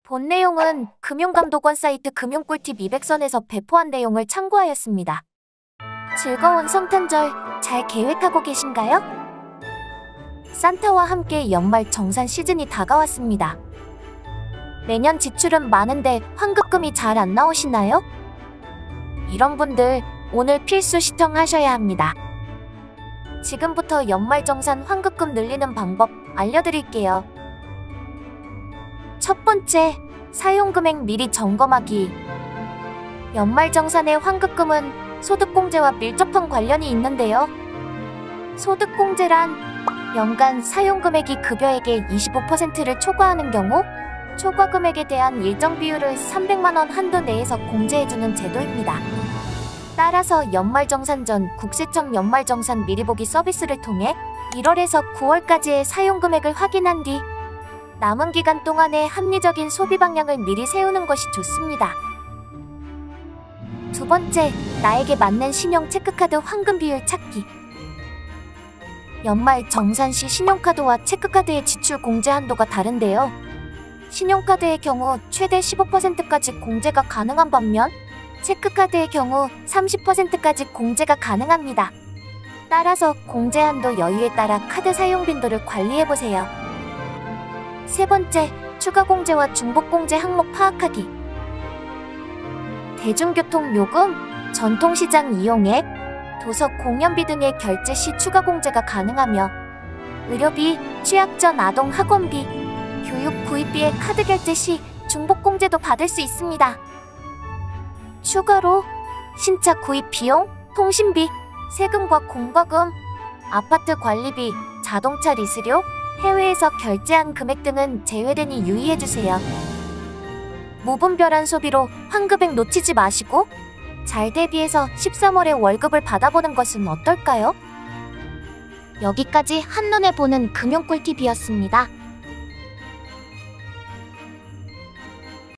본 내용은 금융감독원 사이트 금융꿀팁 200선에서 배포한 내용을 참고하였습니다. 즐거운 성탄절 잘 계획하고 계신가요? 산타와 함께 연말 정산 시즌이 다가왔습니다. 매년 지출은 많은데 환급금이 잘 안 나오시나요? 이런 분들 오늘 필수 시청하셔야 합니다. 지금부터 연말정산 환급금 늘리는 방법 알려드릴게요. 첫 번째, 사용금액 미리 점검하기. 연말정산의 환급금은 소득공제와 밀접한 관련이 있는데요. 소득공제란 연간 사용금액이 급여액의 25%를 초과하는 경우 초과금액에 대한 일정 비율을 300만원 한도 내에서 공제해주는 제도입니다. 따라서 연말정산 전 국세청 연말정산 미리보기 서비스를 통해 1월에서 9월까지의 사용금액을 확인한 뒤 남은 기간 동안의 합리적인 소비 방향을 미리 세우는 것이 좋습니다. 두 번째, 나에게 맞는 신용 체크카드 환급 비율 찾기. 연말 정산 시 신용카드와 체크카드의 지출 공제 한도가 다른데요. 신용카드의 경우 최대 15%까지 공제가 가능한 반면 체크카드의 경우 30%까지 공제가 가능합니다. 따라서 공제 한도 여유에 따라 카드 사용 빈도를 관리해보세요. 세 번째, 추가 공제와 중복 공제 항목 파악하기. 대중교통 요금, 전통시장 이용액, 도서 공연비 등의 결제 시 추가 공제가 가능하며 의료비, 취약 전 아동 학원비, 교육 구입비의 카드 결제 시 중복 공제도 받을 수 있습니다. 추가로 신차 구입 비용, 통신비, 세금과 공과금, 아파트 관리비, 자동차 리스료, 해외에서 결제한 금액 등은 제외되니 유의해주세요. 무분별한 소비로 환급액 놓치지 마시고 잘 대비해서 13월에 월급을 받아보는 것은 어떨까요? 여기까지 한눈에 보는 금융꿀팁이었습니다.